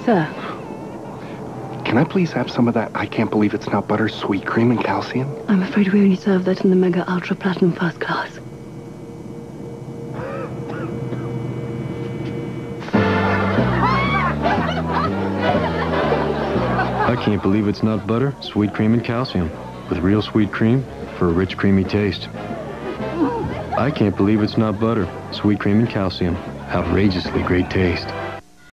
Sir. Can I please have some of that I can't believe it's not butter, sweet cream, and calcium? I'm afraid we only serve that in the Mega Ultra Platinum First Class. I can't believe it's not butter, sweet cream, and calcium. With real sweet cream for a rich, creamy taste. I can't believe it's not butter, sweet cream, and calcium. Outrageously great taste.